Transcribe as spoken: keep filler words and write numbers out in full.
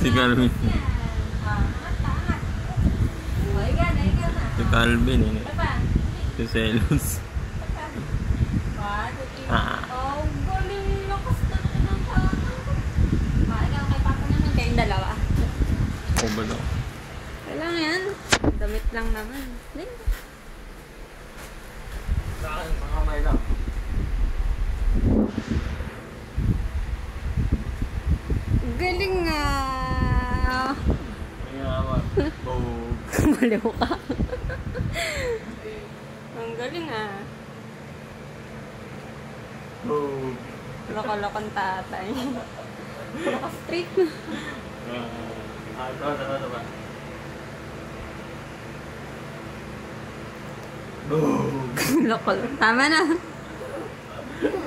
Si Calvin. Si Calvin ini. Si Celos. Ah. Oh, galing. Lakas na ng tao. Ikaw kay Papa naman kayong dalawa. O ba daw? Kailang yan. Damit lang naman. Saan? Pangamay lang. Galing nga. Ay nga naman. Bog. Maliw ka. Ang galing ah. Bog. Loko-lokong tatay. Loko-street. Ah, ito, ito, ito ba? Bog. Loko. Tama na.